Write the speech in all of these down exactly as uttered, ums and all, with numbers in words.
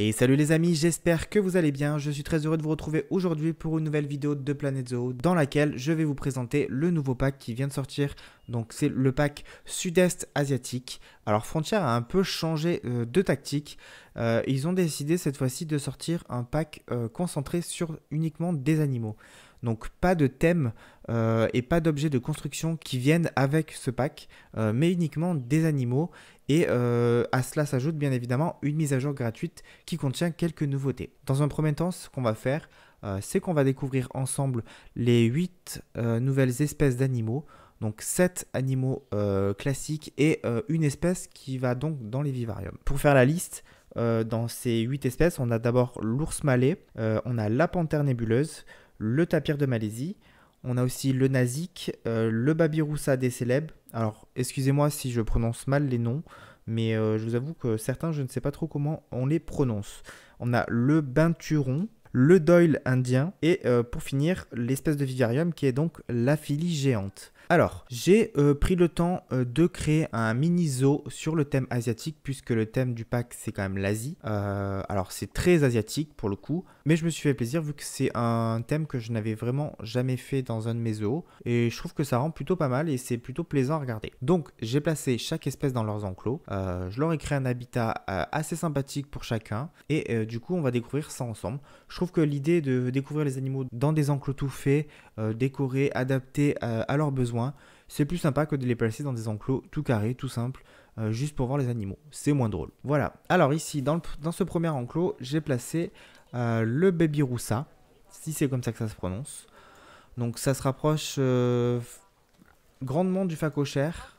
Et salut les amis, j'espère que vous allez bien. Je suis très heureux de vous retrouver aujourd'hui pour une nouvelle vidéo de Planet Zoo dans laquelle je vais vous présenter le nouveau pack qui vient de sortir. Donc c'est le pack Sud-Est asiatique. Alors Frontier a un peu changé euh, de tactique. Euh, ils ont décidé cette fois-ci de sortir un pack euh, concentré sur uniquement des animaux. Donc pas de thème euh, et pas d'objets de construction qui viennent avec ce pack, euh, mais uniquement des animaux. Et euh, à cela s'ajoute bien évidemment une mise à jour gratuite qui contient quelques nouveautés. Dans un premier temps, ce qu'on va faire, euh, c'est qu'on va découvrir ensemble les huit euh, nouvelles espèces d'animaux. Donc sept animaux euh, classiques et euh, une espèce qui va donc dans les vivariums. Pour faire la liste, euh, dans ces huit espèces, on a d'abord l'ours malais, euh, on a la panthère nébuleuse, le tapir de Malaisie, on a aussi le nasique, euh, le babiroussa des célèbres. Alors, excusez-moi si je prononce mal les noms, mais euh, je vous avoue que certains, je ne sais pas trop comment on les prononce. On a le binturon, le doyle indien et euh, pour finir, l'espèce de vivarium qui est donc la philie géante. Alors, j'ai euh, pris le temps euh, de créer un mini zoo sur le thème asiatique puisque le thème du pack c'est quand même l'Asie. Euh, alors c'est très asiatique pour le coup, mais je me suis fait plaisir vu que c'est un thème que je n'avais vraiment jamais fait dans un de mes zoos et je trouve que ça rend plutôt pas mal et c'est plutôt plaisant à regarder. Donc j'ai placé chaque espèce dans leurs enclos, euh, je leur ai créé un habitat euh, assez sympathique pour chacun et euh, du coup on va découvrir ça ensemble. Je trouve que l'idée de découvrir les animaux dans des enclos tout faits, euh, décorés, adaptés euh, à leurs besoins, c'est plus sympa que de les placer dans des enclos tout carrés, tout simples, euh, juste pour voir les animaux. C'est moins drôle. Voilà. Alors ici, dans, le, dans ce premier enclos, j'ai placé euh, le babiroussa, si c'est comme ça que ça se prononce. Donc ça se rapproche euh, grandement du phacochère.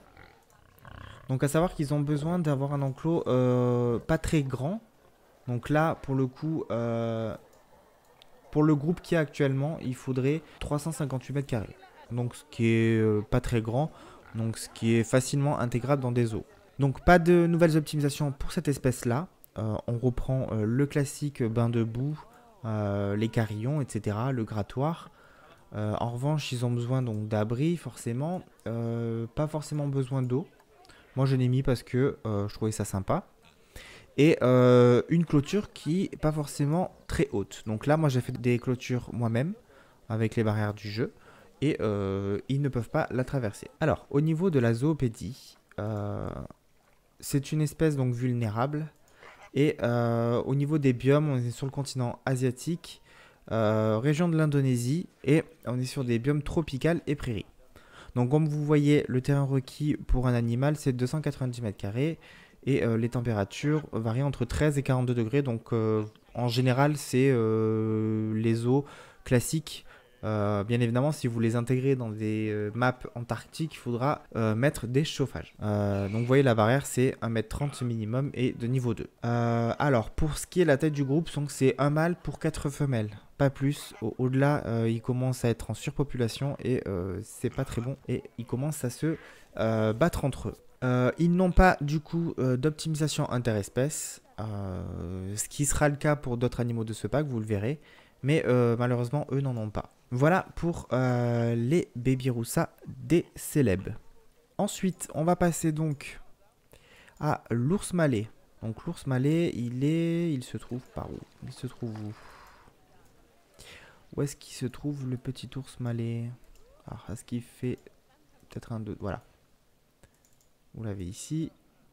Donc à savoir qu'ils ont besoin d'avoir un enclos euh, pas très grand. Donc là, pour le coup, euh, pour le groupe qui est actuellement, il faudrait trois cent cinquante-huit mètres carrés. Donc ce qui est euh, pas très grand, donc ce qui est facilement intégrable dans des zoos. Donc pas de nouvelles optimisations pour cette espèce-là. Euh, on reprend euh, le classique bain de boue, euh, les carillons, et cetera, le grattoir. Euh, en revanche, ils ont besoin donc d'abri, forcément. Euh, pas forcément besoin d'eau. Moi, je l'ai mis parce que euh, je trouvais ça sympa. Et euh, une clôture qui n'est pas forcément très haute. Donc là, moi, j'ai fait des clôtures moi-même avec les barrières du jeu. Et euh, ils ne peuvent pas la traverser. Alors, au niveau de la zoopédie, euh, c'est une espèce donc vulnérable. Et euh, au niveau des biomes, on est sur le continent asiatique, euh, région de l'Indonésie, et on est sur des biomes tropicales et prairies. Donc comme vous voyez, le terrain requis pour un animal, c'est deux cent quatre-vingt-dix mètres carrés, et euh, les températures varient entre treize et quarante-deux degrés. Donc euh, en général, c'est euh, les eaux classiques. Euh, bien évidemment, si vous les intégrez dans des euh, maps antarctiques, il faudra euh, mettre des chauffages. Euh, donc vous voyez, la barrière, c'est un mètre trente minimum et de niveau deux. Euh, alors, pour ce qui est la taille du groupe, c'est un mâle pour quatre femelles. Pas plus. Au-delà, euh, ils commencent à être en surpopulation et euh, c'est pas très bon. Et ils commencent à se euh, battre entre eux. Euh, ils n'ont pas du coup euh, d'optimisation interespèce, euh, ce qui sera le cas pour d'autres animaux de ce pack, vous le verrez. Mais euh, malheureusement, eux n'en ont pas. Voilà pour euh, les babiroussa des célèbres. Ensuite, on va passer donc à l'ours malais. Donc l'ours malais, il est, il se trouve par où? Il se trouve où? Où est-ce qu'il se trouve le petit ours malais? Alors, est-ce qu'il fait peut-être un deux? Voilà. Vous l'avez ici.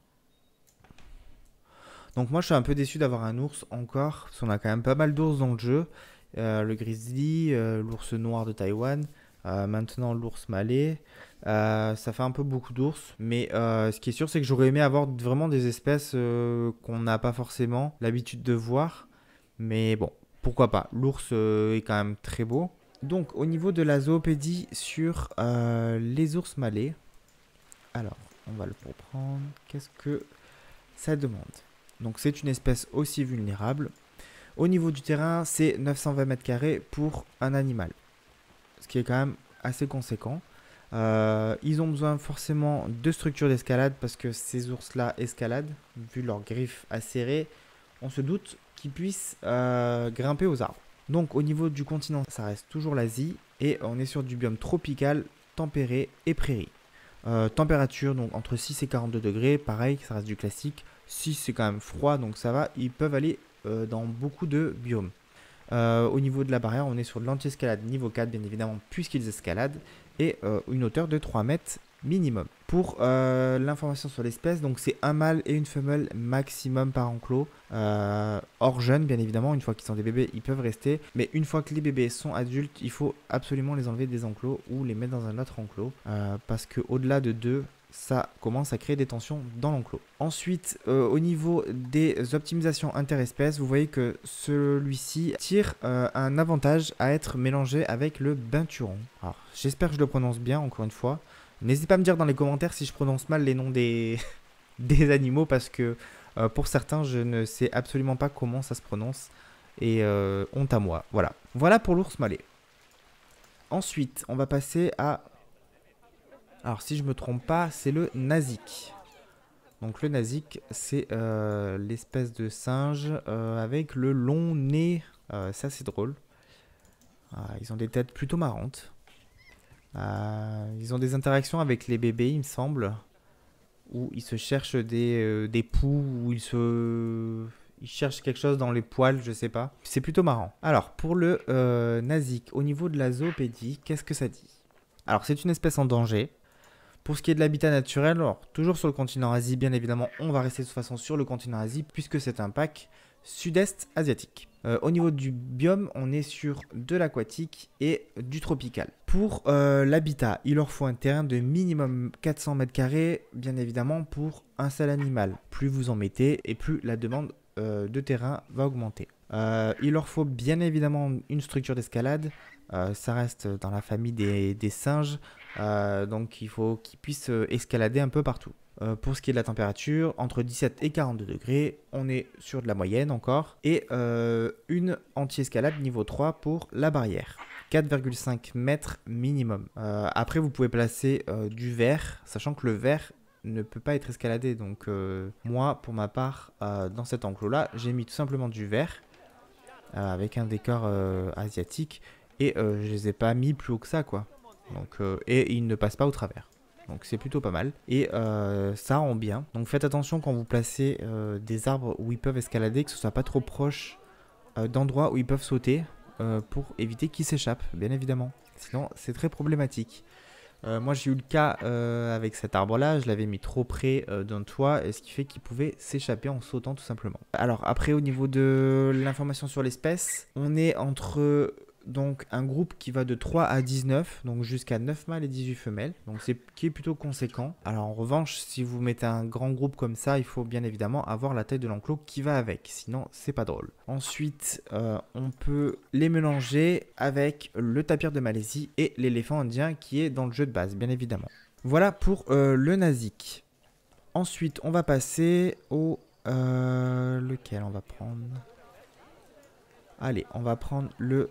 Donc moi, je suis un peu déçu d'avoir un ours encore, parce qu'on a quand même pas mal d'ours dans le jeu. Euh, le grizzly, euh, l'ours noir de Taïwan, euh, maintenant l'ours malais. Euh, ça fait un peu beaucoup d'ours, mais euh, ce qui est sûr, c'est que j'aurais aimé avoir vraiment des espèces euh, qu'on n'a pas forcément l'habitude de voir. Mais bon, pourquoi pas. L'ours euh, est quand même très beau. Donc, au niveau de la zoopédie sur euh, les ours malais, alors, on va le reprendre. Qu'est-ce que ça demande? Donc, c'est une espèce aussi vulnérable. Au niveau du terrain, c'est neuf cent vingt mètres carrés pour un animal, ce qui est quand même assez conséquent. Euh, ils ont besoin forcément de structures d'escalade parce que ces ours-là escaladent, vu leurs griffes acérées, on se doute qu'ils puissent euh, grimper aux arbres. Donc au niveau du continent, ça reste toujours l'Asie et on est sur du biome tropical, tempéré et prairie. Euh, température, donc entre six et quarante-deux degrés, pareil, ça reste du classique. six c'est quand même froid, donc ça va. Ils peuvent aller euh, dans beaucoup de biomes. Euh, au niveau de la barrière, on est sur de l'anti-escalade niveau quatre, bien évidemment, puisqu'ils escaladent. Et euh, une hauteur de trois mètres minimum. Pour euh, l'information sur l'espèce, donc c'est un mâle et une femelle maximum par enclos. Euh, hors jeune, bien évidemment, une fois qu'ils sont des bébés, ils peuvent rester. Mais une fois que les bébés sont adultes, il faut absolument les enlever des enclos ou les mettre dans un autre enclos. Euh, parce qu'au-delà de deux, ça commence à créer des tensions dans l'enclos. Ensuite, euh, au niveau des optimisations interespèces, vous voyez que celui-ci tire euh, un avantage à être mélangé avec le binturong. Alors, j'espère que je le prononce bien, encore une fois. N'hésitez pas à me dire dans les commentaires si je prononce mal les noms des, des animaux, parce que euh, pour certains, je ne sais absolument pas comment ça se prononce. Et euh, honte à moi. Voilà. Voilà pour l'ours malais. Ensuite, on va passer à... Alors, si je me trompe pas, c'est le nasique. Donc, le nasique, c'est euh, l'espèce de singe euh, avec le long nez. Euh, ça, c'est drôle. Euh, ils ont des têtes plutôt marrantes. Euh, ils ont des interactions avec les bébés, il me semble. Où ils se cherchent des, euh, des poux, où ils se... Ils cherchent quelque chose dans les poils, je sais pas. C'est plutôt marrant. Alors, pour le euh, nasique, au niveau de la zoopédie, qu'est-ce que ça dit? Alors, c'est une espèce en danger. Pour ce qui est de l'habitat naturel, alors toujours sur le continent Asie, bien évidemment, on va rester de toute façon sur le continent Asie, puisque c'est un pack sud-est asiatique. Euh, au niveau du biome, on est sur de l'aquatique et du tropical. Pour euh, l'habitat, il leur faut un terrain de minimum quatre cents mètres carrés, bien évidemment, pour un seul animal. Plus vous en mettez, et plus la demande euh, de terrain va augmenter. Euh, il leur faut bien évidemment une structure d'escalade. Euh, ça reste dans la famille des, des singes, euh, donc il faut qu'ils puissent euh, escalader un peu partout. Euh, pour ce qui est de la température, entre dix-sept et quarante-deux degrés, on est sur de la moyenne encore. Et euh, une anti-escalade niveau trois pour la barrière. quatre virgule cinq mètres minimum. Euh, après, vous pouvez placer euh, du verre, sachant que le verre ne peut pas être escaladé. Donc euh, moi, pour ma part, euh, dans cet enclos-là, j'ai mis tout simplement du verre euh, avec un décor euh, asiatique. Et euh, je les ai pas mis plus haut que ça, quoi. Donc, euh, et ils ne passent pas au travers. Donc c'est plutôt pas mal. Et euh, ça rend bien. Donc faites attention quand vous placez euh, des arbres où ils peuvent escalader, que ce soit pas trop proche euh, d'endroits où ils peuvent sauter, euh, pour éviter qu'ils s'échappent, bien évidemment. Sinon c'est très problématique. Euh, moi j'ai eu le cas euh, avec cet arbre là, je l'avais mis trop près euh, d'un toit, et ce qui fait qu'il pouvait s'échapper en sautant tout simplement. Alors après, au niveau de l'information sur l'espèce, on est entre... Donc un groupe qui va de trois à dix-neuf, donc jusqu'à neuf mâles et dix-huit femelles, donc c'est qui est plutôt conséquent. Alors en revanche, si vous mettez un grand groupe comme ça, il faut bien évidemment avoir la taille de l'enclos qui va avec, sinon c'est pas drôle. Ensuite, euh, on peut les mélanger avec le tapir de Malaisie et l'éléphant indien qui est dans le jeu de base, bien évidemment. Voilà pour euh, le nasique. Ensuite, on va passer au... Euh, lequel on va prendre? Allez, on va prendre le...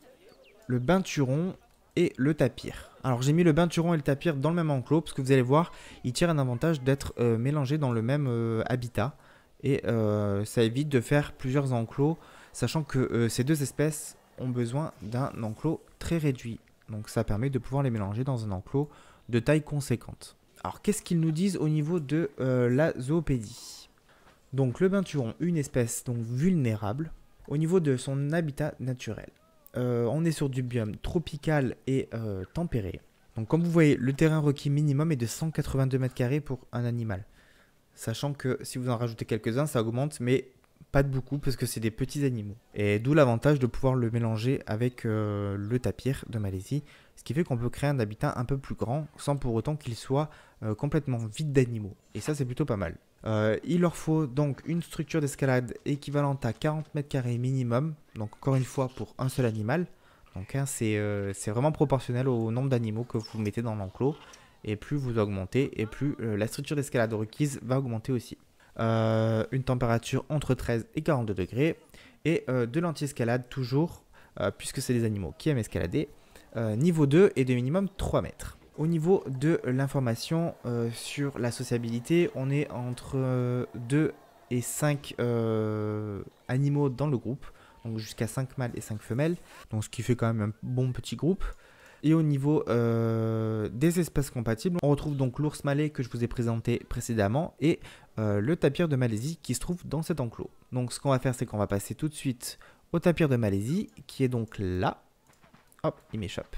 le binturong et le tapir. Alors j'ai mis le binturong et le tapir dans le même enclos parce que vous allez voir, ils tirent un avantage d'être euh, mélangés dans le même euh, habitat, et euh, ça évite de faire plusieurs enclos, sachant que euh, ces deux espèces ont besoin d'un enclos très réduit. Donc ça permet de pouvoir les mélanger dans un enclos de taille conséquente. Alors qu'est-ce qu'ils nous disent au niveau de euh, la zoopédie? Donc le binturong, une espèce donc vulnérable au niveau de son habitat naturel. Euh, on est sur du biome tropical et euh, tempéré. Donc comme vous voyez, le terrain requis minimum est de cent quatre-vingt-deux mètres carrés pour un animal. Sachant que si vous en rajoutez quelques-uns, ça augmente, mais pas de beaucoup parce que c'est des petits animaux. Et d'où l'avantage de pouvoir le mélanger avec euh, le tapir de Malaisie. Ce qui fait qu'on peut créer un habitat un peu plus grand sans pour autant qu'il soit euh, complètement vide d'animaux. Et ça, c'est plutôt pas mal. Euh, il leur faut donc une structure d'escalade équivalente à quarante mètres carrés minimum. Donc encore une fois pour un seul animal. Donc hein, c'est euh, vraiment proportionnel au nombre d'animaux que vous mettez dans l'enclos. Et plus vous augmentez, et plus euh, la structure d'escalade requise va augmenter aussi. Euh, une température entre treize et quarante-deux degrés. Et euh, de l'anti-escalade toujours, euh, puisque c'est des animaux qui aiment escalader. Euh, niveau deux et de minimum trois mètres. Au niveau de l'information euh, sur la sociabilité, on est entre euh, deux et cinq euh, animaux dans le groupe, donc jusqu'à cinq mâles et cinq femelles, donc ce qui fait quand même un bon petit groupe. Et au niveau euh, des espèces compatibles, on retrouve donc l'ours malais que je vous ai présenté précédemment et euh, le tapir de Malaisie qui se trouve dans cet enclos. Donc ce qu'on va faire, c'est qu'on va passer tout de suite au tapir de Malaisie qui est donc là. Hop, il m'échappe.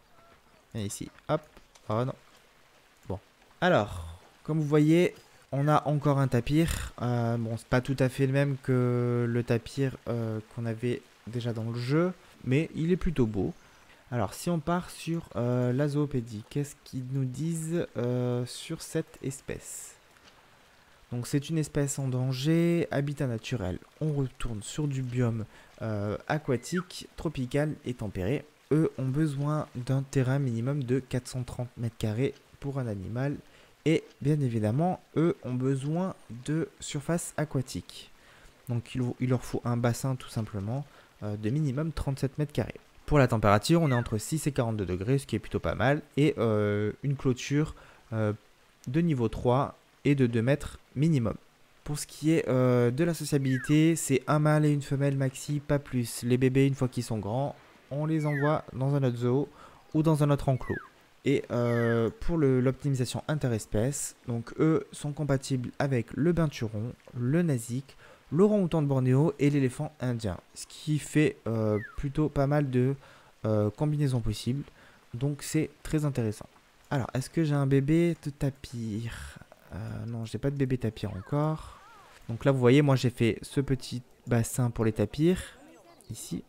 Et ici, hop. Oh non. Bon. Alors, comme vous voyez, on a encore un tapir. Euh, bon, c'est pas tout à fait le même que le tapir euh, qu'on avait déjà dans le jeu, mais il est plutôt beau. Alors, si on part sur euh, la zoopédie, qu'est-ce qu'ils nous disent euh, sur cette espèce? Donc, c'est une espèce en danger, habitat naturel. On retourne sur du biome euh, aquatique, tropical et tempéré. Eux ont besoin d'un terrain minimum de quatre cent trente mètres carrés pour un animal. Et bien évidemment, eux ont besoin de surface aquatique. Donc, il, il leur faut un bassin tout simplement euh, de minimum trente-sept mètres carrés. Pour la température, on est entre six et quarante-deux degrés, ce qui est plutôt pas mal. Et euh, une clôture euh, de niveau trois et de deux mètres minimum. Pour ce qui est euh, de la sociabilité, c'est un mâle et une femelle maxi, pas plus. Les bébés, une fois qu'ils sont grands, on les envoie dans un autre zoo ou dans un autre enclos. Et euh, pour l'optimisation interespèces, donc eux sont compatibles avec le binturong, le nasique, l'orang-outan de Bornéo et l'éléphant indien. Ce qui fait euh, plutôt pas mal de euh, combinaisons possibles. Donc c'est très intéressant. Alors, est-ce que j'ai un bébé de tapir? euh, Non, j'ai pas de bébé tapir encore. Donc là, vous voyez, moi j'ai fait ce petit bassin pour les tapirs, ici,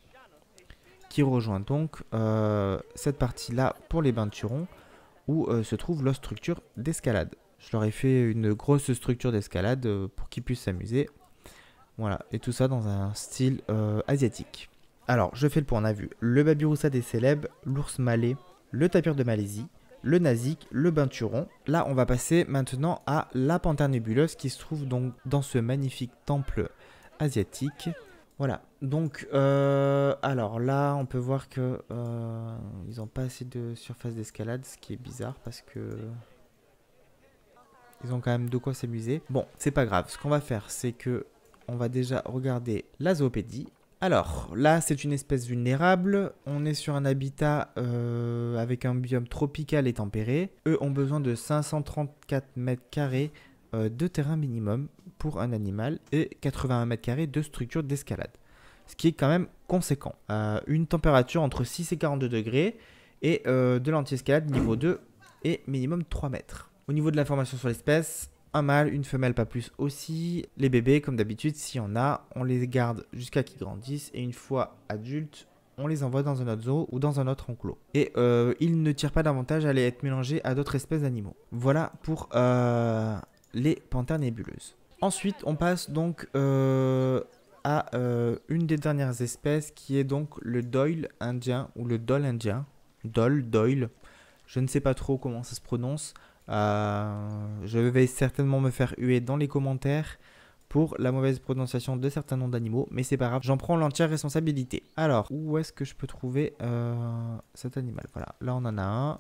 qui rejoint donc euh, cette partie-là pour les binturons, où euh, se trouve leur structure d'escalade. Je leur ai fait une grosse structure d'escalade euh, pour qu'ils puissent s'amuser. Voilà, et tout ça dans un style euh, asiatique. Alors, je fais le point, on a vu le babiroussa des célèbres, l'ours malais, le tapir de Malaisie, le nasique, le binturong. Là, on va passer maintenant à la panthère nébuleuse qui se trouve donc dans ce magnifique temple asiatique. Voilà, donc, euh, alors là, on peut voir que euh, ils n'ont pas assez de surface d'escalade, ce qui est bizarre parce que ils ont quand même de quoi s'amuser. Bon, c'est pas grave, ce qu'on va faire, c'est que on va déjà regarder la zoopédie. Alors, là, c'est une espèce vulnérable. On est sur un habitat euh, avec un biome tropical et tempéré. Eux ont besoin de cinq cent trente-quatre mètres carrés euh, de terrain minimum pour un animal et quatre-vingt-un mètres carrés de structure d'escalade. Ce qui est quand même conséquent. Euh, une température entre six et quarante-deux degrés et euh, de l'anti-escalade niveau deux et minimum trois mètres. Au niveau de l'information sur l'espèce, un mâle, une femelle, pas plus aussi. Les bébés, comme d'habitude, s'il y en a, on les garde jusqu'à qu'ils grandissent. Et une fois adultes, on les envoie dans un autre zoo ou dans un autre enclos. Et euh, ils ne tirent pas davantage à aller être mélangés à d'autres espèces d'animaux. Voilà pour euh, les panthères nébuleuses. Ensuite, on passe donc euh, à euh, une des dernières espèces qui est donc le doyle indien ou le dole indien. Dole, doyle, je ne sais pas trop comment ça se prononce. Euh, je vais certainement me faire huer dans les commentaires pour la mauvaise prononciation de certains noms d'animaux, mais c'est pas grave, j'en prends l'entière responsabilité. Alors, où est-ce que je peux trouver euh, cet animal? Voilà, là on en a un.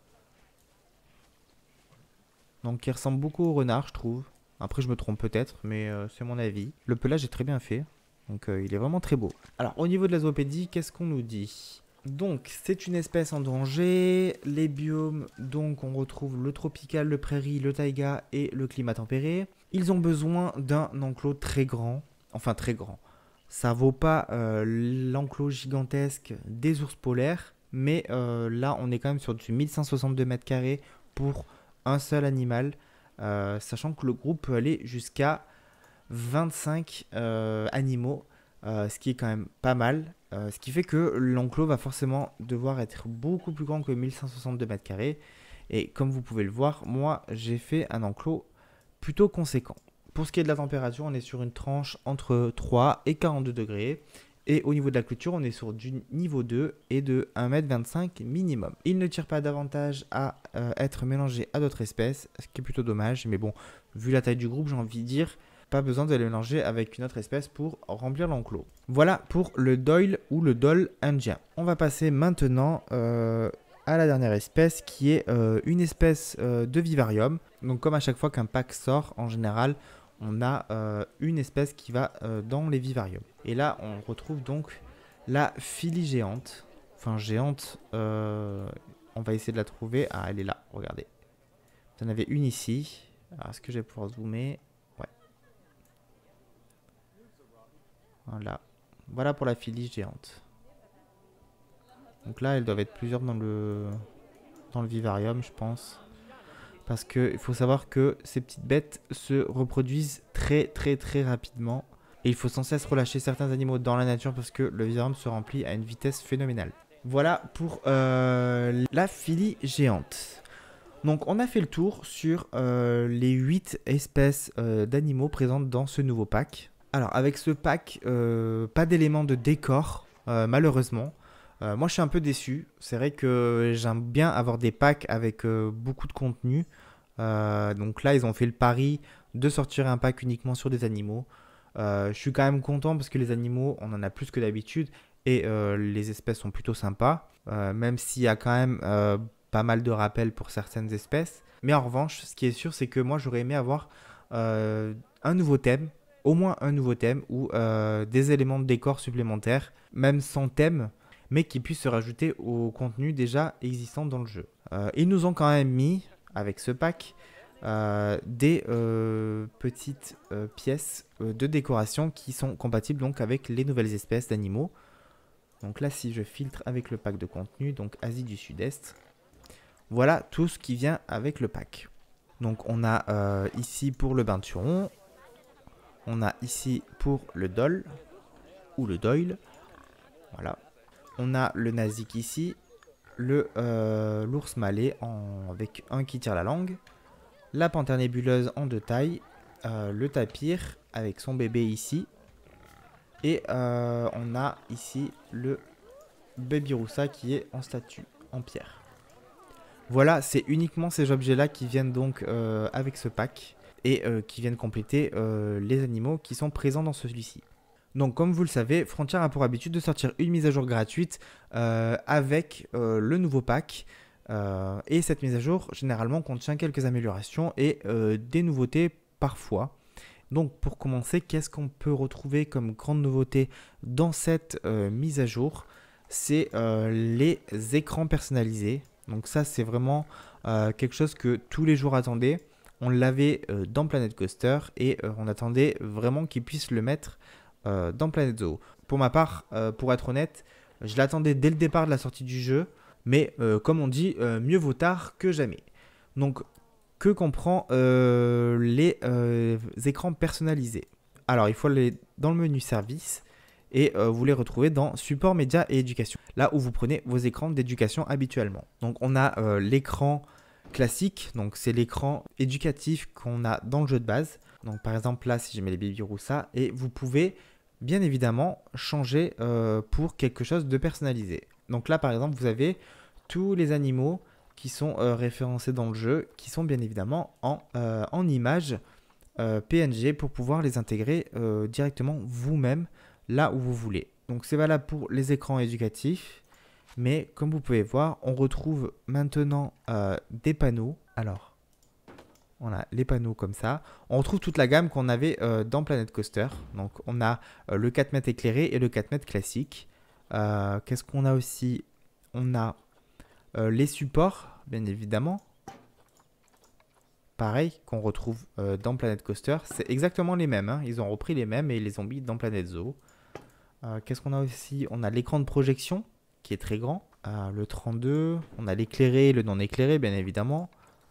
Donc il ressemble beaucoup au renard, je trouve. Après je me trompe peut-être, mais euh, c'est mon avis. Le pelage est très bien fait, donc euh, il est vraiment très beau. Alors au niveau de la zoopédie, qu'est-ce qu'on nous dit? Donc, c'est une espèce en danger. Les biomes, donc, on retrouve le tropical, le prairie, le taïga et le climat tempéré. Ils ont besoin d'un enclos très grand. Enfin, très grand. Ça vaut pas euh, l'enclos gigantesque des ours polaires. Mais euh, là, on est quand même sur du mille cent soixante-deux mètres carrés pour un seul animal. Euh, sachant que le groupe peut aller jusqu'à vingt-cinq euh, animaux. Euh, ce qui est quand même pas mal. Euh, ce qui fait que l'enclos va forcément devoir être beaucoup plus grand que mille cent soixante-deux mètres carrés. Et comme vous pouvez le voir, moi j'ai fait un enclos plutôt conséquent. Pour ce qui est de la température, on est sur une tranche entre trois et quarante-deux degrés. Et au niveau de la clôture, on est sur du niveau deux et de un mètre vingt-cinq minimum. Il ne tire pas davantage à euh, être mélangé à d'autres espèces, ce qui est plutôt dommage. Mais bon, vu la taille du groupe, j'ai envie de dire... Pas besoin de le mélanger avec une autre espèce pour remplir l'enclos. Voilà pour le doyle ou le dole indien. On va passer maintenant euh, à la dernière espèce qui est euh, une espèce euh, de vivarium. Donc comme à chaque fois qu'un pack sort, en général, on a euh, une espèce qui va euh, dans les vivariums. Et là, on retrouve donc la filie géante. Enfin, géante. Euh, on va essayer de la trouver. Ah, elle est là, regardez. Vous en avez une ici. Alors, est-ce que je vais pouvoir zoomer? Ouais. Voilà. Voilà pour la Philly géante. Donc là, elles doivent être plusieurs dans le, dans le vivarium, je pense. Parce qu'il faut savoir que ces petites bêtes se reproduisent très très très rapidement. Et il faut sans cesse relâcher certains animaux dans la nature parce que le vivarium se remplit à une vitesse phénoménale. Voilà pour euh, la Philly géante. Donc on a fait le tour sur euh, les huit espèces euh, d'animaux présentes dans ce nouveau pack. Alors avec ce pack, euh, pas d'éléments de décor, euh, malheureusement. Euh, moi je suis un peu déçu. C'est vrai que j'aime bien avoir des packs avec euh, beaucoup de contenu. Euh, donc là ils ont fait le pari de sortir un pack uniquement sur des animaux. Euh, je suis quand même content parce que les animaux, on en a plus que d'habitude. Et euh, les espèces sont plutôt sympas. Euh, même s'il y a quand même euh, pas mal de rappels pour certaines espèces. Mais en revanche, ce qui est sûr, c'est que moi j'aurais aimé avoir euh, un nouveau thème. Au moins un nouveau thème ou euh, des éléments de décor supplémentaires. Même sans thème, mais qui puissent se rajouter au contenu déjà existant dans le jeu. Euh, ils nous ont quand même mis, avec ce pack, euh, des euh, petites euh, pièces euh, de décoration qui sont compatibles donc avec les nouvelles espèces d'animaux. Donc là, si je filtre avec le pack de contenu, donc Asie du Sud-Est, voilà tout ce qui vient avec le pack. Donc on a euh, ici pour le Binturong, on a ici pour le Dol, ou le Doyle, voilà. On a le Nazik ici, le euh, l'ours malais en, avec un qui tire la langue, la panthère nébuleuse en deux tailles, euh, le tapir avec son bébé ici, et euh, on a ici le Babyroussa qui est en statue, en pierre. Voilà, c'est uniquement ces objets-là qui viennent donc euh, avec ce pack, et euh, qui viennent compléter euh, les animaux qui sont présents dans celui-ci. Donc comme vous le savez, Frontier a pour habitude de sortir une mise à jour gratuite euh, avec euh, le nouveau pack. Euh, et cette mise à jour, généralement, contient quelques améliorations et euh, des nouveautés parfois. Donc pour commencer, qu'est-ce qu'on peut retrouver comme grande nouveauté dans cette euh, mise à jour? C'est euh, les écrans personnalisés. Donc ça, c'est vraiment euh, quelque chose que tous les joueurs attendaient. On l'avait euh, dans Planet Coaster et euh, on attendait vraiment qu'ils puissent le mettre Euh, dans Planet Zoo. Pour ma part, euh, pour être honnête, je l'attendais dès le départ de la sortie du jeu, mais euh, comme on dit, euh, mieux vaut tard que jamais. Donc, que comprend euh, les euh, écrans personnalisés? Alors, il faut aller dans le menu service et euh, vous les retrouvez dans support médias et éducation, là où vous prenez vos écrans d'éducation habituellement. Donc, on a euh, l'écran classique, donc c'est l'écran éducatif qu'on a dans le jeu de base. Donc, par exemple, là, si je mets les Babyroussa, et vous pouvez bien évidemment changer euh, pour quelque chose de personnalisé. Donc là par exemple vous avez tous les animaux qui sont euh, référencés dans le jeu, qui sont bien évidemment en, euh, en images euh, P N G pour pouvoir les intégrer euh, directement vous-même là où vous voulez. Donc c'est valable pour les écrans éducatifs, mais comme vous pouvez voir, on retrouve maintenant euh, des panneaux. Alors on a les panneaux comme ça. On retrouve toute la gamme qu'on avait euh, dans Planet Coaster. Donc on a euh, le quatre mètres éclairé et le quatre mètres classique. Euh, Qu'est-ce qu'on a aussi? On a euh, les supports, bien évidemment. Pareil, qu'on retrouve euh, dans Planet Coaster. C'est exactement les mêmes. Hein. Ils ont repris les mêmes et ils les ont mis dans Planet Zoo. Euh, Qu'est-ce qu'on a aussi? On a l'écran de projection qui est très grand. Euh, le trente-deux. On a l'éclairé et le non éclairé, bien évidemment.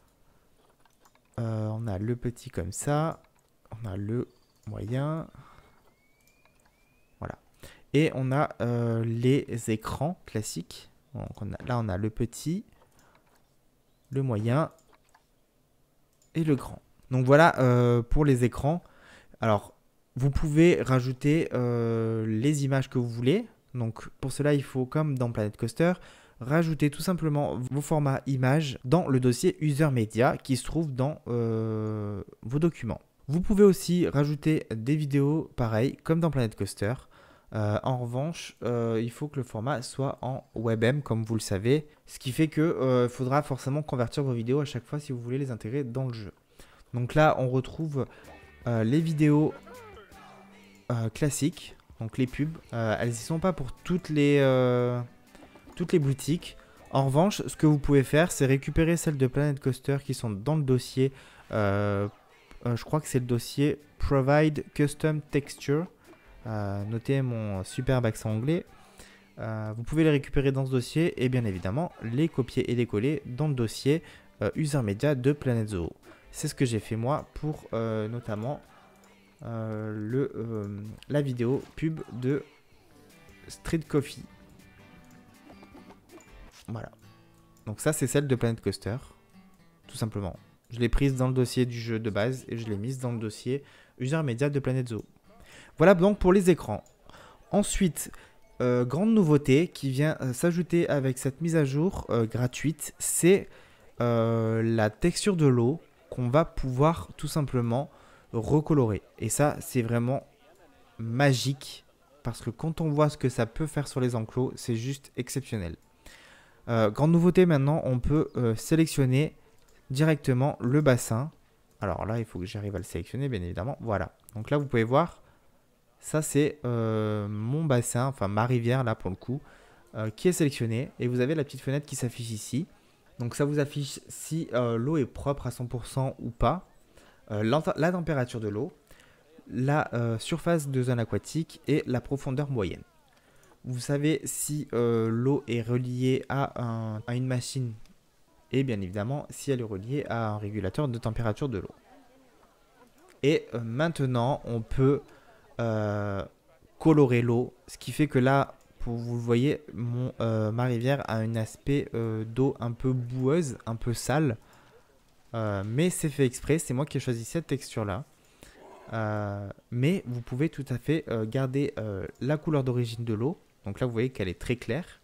Euh, on a le petit comme ça, on a le moyen, voilà. Et on a euh, les écrans classiques. Donc on a, là on a le petit, le moyen et le grand. Donc voilà euh, pour les écrans. Alors vous pouvez rajouter euh, les images que vous voulez. Donc pour cela il faut, comme dans Planet Coaster, rajouter tout simplement vos formats images dans le dossier User Media qui se trouve dans euh, vos documents. Vous pouvez aussi rajouter des vidéos pareil comme dans Planet Coaster. Euh, en revanche, euh, il faut que le format soit en WebM comme vous le savez, ce qui fait qu'il euh, faudra forcément convertir vos vidéos à chaque fois si vous voulez les intégrer dans le jeu. Donc là, on retrouve euh, les vidéos euh, classiques, donc les pubs. Euh, elles n'y sont pas pour toutes les... Euh, toutes les boutiques. En revanche, ce que vous pouvez faire, c'est récupérer celles de Planet Coaster qui sont dans le dossier. Euh, euh, je crois que c'est le dossier Provide Custom Texture. Euh, notez mon superbe accent anglais. Euh, vous pouvez les récupérer dans ce dossier et bien évidemment les copier et les coller dans le dossier euh, User Media de Planet Zoo. C'est ce que j'ai fait moi pour euh, notamment euh, le, euh, la vidéo pub de Street Coffee. Voilà. Donc ça c'est celle de Planet Coaster, tout simplement. Je l'ai prise dans le dossier du jeu de base et je l'ai mise dans le dossier User Media de Planet Zoo. Voilà donc pour les écrans. Ensuite, euh, grande nouveauté qui vient euh, s'ajouter avec cette mise à jour euh, gratuite, c'est euh, la texture de l'eau qu'on va pouvoir tout simplement recolorer. Et ça, c'est vraiment magique parce que quand on voit ce que ça peut faire sur les enclos, c'est juste exceptionnel. Euh, grande nouveauté maintenant, on peut euh, sélectionner directement le bassin. Alors là, il faut que j'arrive à le sélectionner, bien évidemment. Voilà. Donc là, vous pouvez voir, ça c'est euh, mon bassin, enfin ma rivière là pour le coup, euh, qui est sélectionnée. Et vous avez la petite fenêtre qui s'affiche ici. Donc ça vous affiche si euh, l'eau est propre à cent pour cent ou pas, euh, la température de l'eau, la euh, surface de zone aquatique et la profondeur moyenne. Vous savez si euh, l'eau est reliée à, un, à une machine et bien évidemment si elle est reliée à un régulateur de température de l'eau. Et euh, maintenant on peut euh, colorer l'eau, ce qui fait que là, pour vous le voyez, mon, euh, ma rivière a un aspect euh, d'eau un peu boueuse, un peu sale. Euh, mais c'est fait exprès, c'est moi qui ai choisi cette texture là. Euh, mais vous pouvez tout à fait euh, garder euh, la couleur d'origine de l'eau. Donc là vous voyez qu'elle est très claire.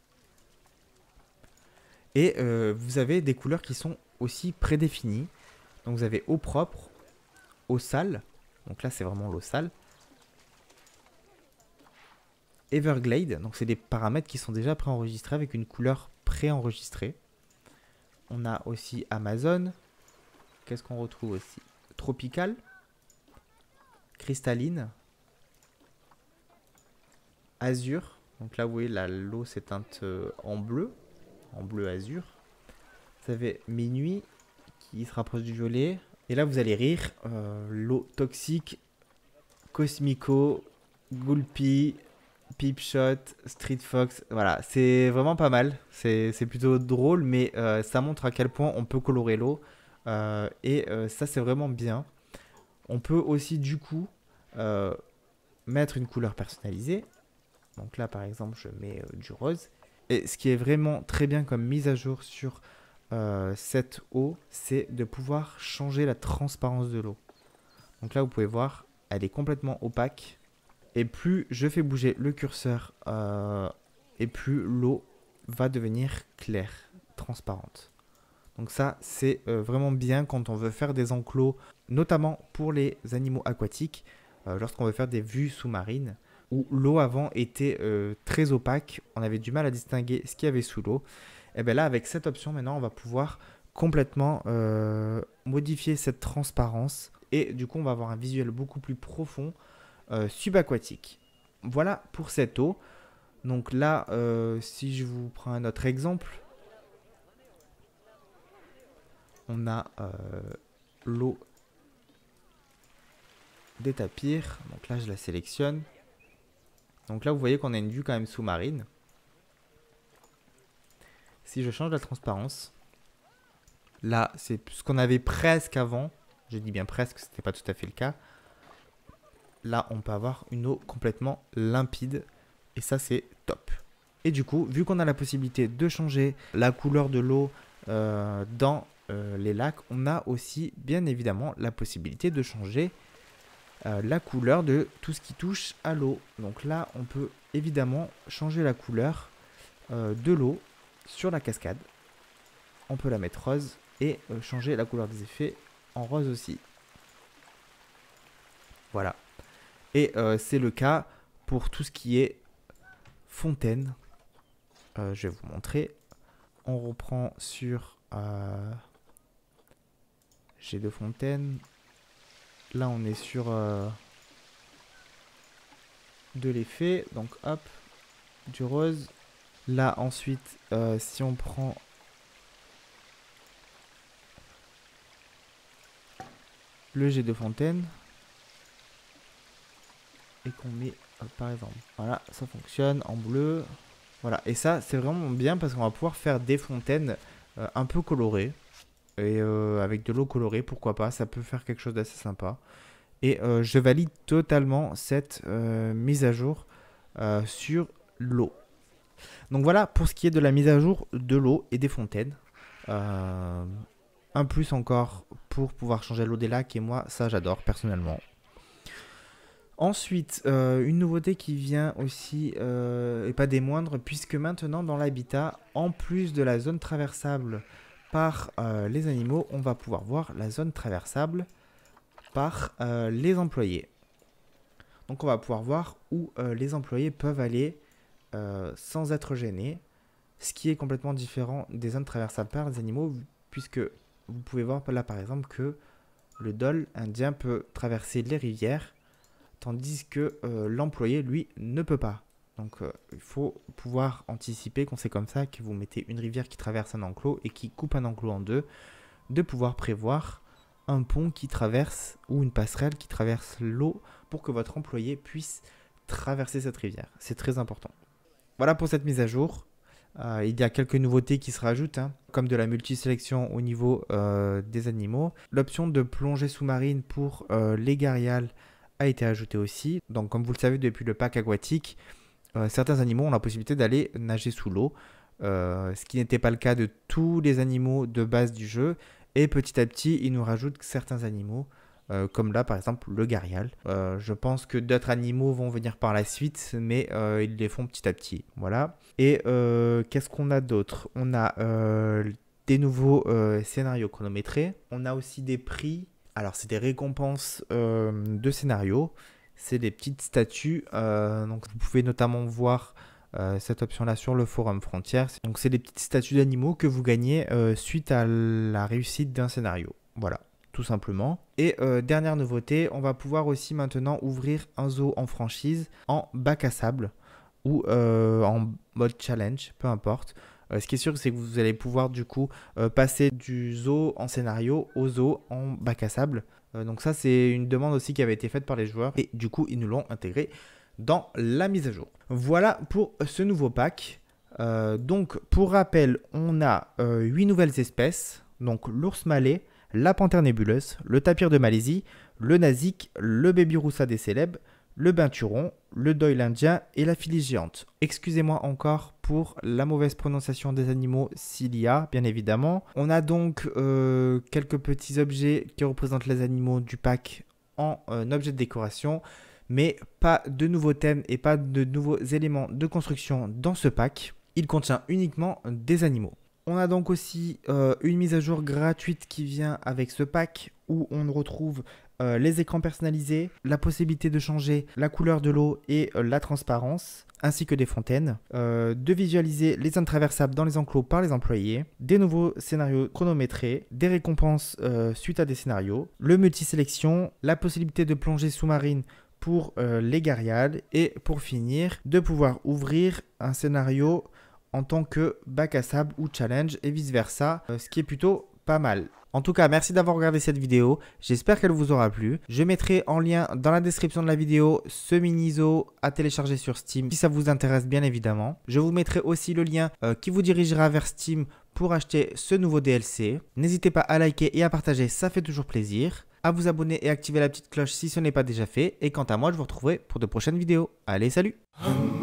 Et euh, vous avez des couleurs qui sont aussi prédéfinies. Donc vous avez eau propre, eau sale. Donc là c'est vraiment l'eau sale. Everglade, donc c'est des paramètres qui sont déjà préenregistrés avec une couleur préenregistrée. On a aussi Amazon. Qu'est-ce qu'on retrouve aussi? Tropical. Cristalline. Azur. Donc là, vous voyez, l'eau s'est teinte en bleu. En bleu azur. Vous avez Minuit qui se rapproche du violet. Et là, vous allez rire. Euh, l'eau toxique. Cosmico. Gulpi. Peepshot, Street Fox, voilà, c'est vraiment pas mal. C'est plutôt drôle, mais euh, ça montre à quel point on peut colorer l'eau. Euh, et euh, ça, c'est vraiment bien. On peut aussi, du coup, euh, mettre une couleur personnalisée. Donc là, par exemple, je mets euh, du rose. Et ce qui est vraiment très bien comme mise à jour sur euh, cette eau, c'est de pouvoir changer la transparence de l'eau. Donc là, vous pouvez voir, elle est complètement opaque. Et plus je fais bouger le curseur, euh, et plus l'eau va devenir claire, transparente. Donc ça, c'est euh, vraiment bien quand on veut faire des enclos, notamment pour les animaux aquatiques, euh, lorsqu'on veut faire des vues sous-marines, où l'eau avant était euh, très opaque, on avait du mal à distinguer ce qu'il y avait sous l'eau. Et bien là, avec cette option, maintenant, on va pouvoir complètement euh, modifier cette transparence. Et du coup, on va avoir un visuel beaucoup plus profond, Euh, subaquatique. Voilà pour cette eau. Donc là, euh, si je vous prends un autre exemple, on a euh, l'eau des tapirs. Donc là, je la sélectionne. Donc là, vous voyez qu'on a une vue quand même sous-marine. Si je change la transparence, là, c'est ce qu'on avait presque avant. Je dis bien presque, ce n'était pas tout à fait le cas. Là, on peut avoir une eau complètement limpide. Et ça, c'est top. Et du coup, vu qu'on a la possibilité de changer la couleur de l'eau euh, dans euh, les lacs, on a aussi, bien évidemment, la possibilité de changer euh, la couleur de tout ce qui touche à l'eau. Donc là, on peut évidemment changer la couleur euh, de l'eau sur la cascade. On peut la mettre rose et euh, changer la couleur des effets en rose aussi. Voilà. Et euh, c'est le cas pour tout ce qui est fontaine. Euh, je vais vous montrer. On reprend sur euh, jet de fontaine. Là, on est sur euh, de l'effet. Donc, hop, du rose. Là ensuite, euh, si on prend le jet de fontaine et qu'on met euh, par exemple, voilà, ça fonctionne en bleu. Voilà, et ça c'est vraiment bien parce qu'on va pouvoir faire des fontaines euh, un peu colorées. Et euh, avec de l'eau colorée, pourquoi pas, ça peut faire quelque chose d'assez sympa. Et euh, je valide totalement cette euh, mise à jour euh, sur l'eau. Donc voilà pour ce qui est de la mise à jour de l'eau et des fontaines. Euh, un plus encore pour pouvoir changer l'eau des lacs et moi ça j'adore personnellement. Ensuite, euh, une nouveauté qui vient aussi, euh, et pas des moindres, puisque maintenant dans l'habitat, en plus de la zone traversable par euh, les animaux, on va pouvoir voir la zone traversable par euh, les employés. Donc on va pouvoir voir où euh, les employés peuvent aller euh, sans être gênés, ce qui est complètement différent des zones traversables par les animaux, puisque vous pouvez voir là par exemple que le dhole indien peut traverser les rivières, tandis que euh, l'employé, lui, ne peut pas. Donc euh, il faut pouvoir anticiper quand c'est comme ça, que vous mettez une rivière qui traverse un enclos et qui coupe un enclos en deux, de pouvoir prévoir un pont qui traverse ou une passerelle qui traverse l'eau pour que votre employé puisse traverser cette rivière. C'est très important. Voilà pour cette mise à jour. Euh, il y a quelques nouveautés qui se rajoutent, hein, comme de la multisélection au niveau euh, des animaux. L'option de plongée sous-marine pour euh, les gharials a été ajoutée aussi. Donc comme vous le savez depuis le pack aquatique, euh, certains animaux ont la possibilité d'aller nager sous l'eau, euh, ce qui n'était pas le cas de tous les animaux de base du jeu. Et petit à petit, ils nous rajoutent certains animaux, euh, comme là par exemple le gharial. Euh, je pense que d'autres animaux vont venir par la suite, mais euh, ils les font petit à petit. Voilà. Et euh, qu'est-ce qu'on a d'autre? On a euh, des nouveaux euh, scénarios chronométrés. On a aussi des prix. Alors c'est des récompenses euh, de scénarios. C'est des petites statues. Euh, donc vous pouvez notamment voir Euh, cette option là sur le forum Frontières. Donc c'est des petites statues d'animaux que vous gagnez euh, suite à la réussite d'un scénario. Voilà, tout simplement. Et euh, dernière nouveauté, on va pouvoir aussi maintenant ouvrir un zoo en franchise en bac à sable ou euh, en mode challenge, peu importe. Euh, ce qui est sûr, c'est que vous allez pouvoir du coup euh, passer du zoo en scénario au zoo en bac à sable. Euh, donc ça c'est une demande aussi qui avait été faite par les joueurs et du coup ils nous l'ont intégré dans la mise à jour. Voilà pour ce nouveau pack. Euh, donc pour rappel, on a euh, huit nouvelles espèces. Donc l'ours malais, la panthère nébuleuse, le tapir de Malaisie, le nasique, le baby-roussa des célèbres, le binturon, le dhole indien et la filie géante. Excusez-moi encore pour la mauvaise prononciation des animaux s'il y a, bien évidemment. On a donc euh, quelques petits objets qui représentent les animaux du pack en euh, objet de décoration. Mais pas de nouveaux thèmes et pas de nouveaux éléments de construction dans ce pack. Il contient uniquement des animaux. On a donc aussi euh, une mise à jour gratuite qui vient avec ce pack où on retrouve euh, les écrans personnalisés, la possibilité de changer la couleur de l'eau et euh, la transparence, ainsi que des fontaines, euh, de visualiser les zones traversables dans les enclos par les employés, des nouveaux scénarios chronométrés, des récompenses euh, suite à des scénarios, le multisélection, la possibilité de plongée sous-marine pour euh, les gharials et pour finir de pouvoir ouvrir un scénario en tant que bac à sable ou challenge et vice versa, euh, ce qui est plutôt pas mal. En tout cas, merci d'avoir regardé cette vidéo, j'espère qu'elle vous aura plu. Je mettrai en lien dans la description de la vidéo ce mini-zoo à télécharger sur Steam si ça vous intéresse bien évidemment. Je vous mettrai aussi le lien euh, qui vous dirigera vers Steam pour acheter ce nouveau D L C. N'hésitez pas à liker et à partager, ça fait toujours plaisir. À vous abonner et activer la petite cloche si ce n'est pas déjà fait. Et quant à moi, je vous retrouverai pour de prochaines vidéos. Allez, salut!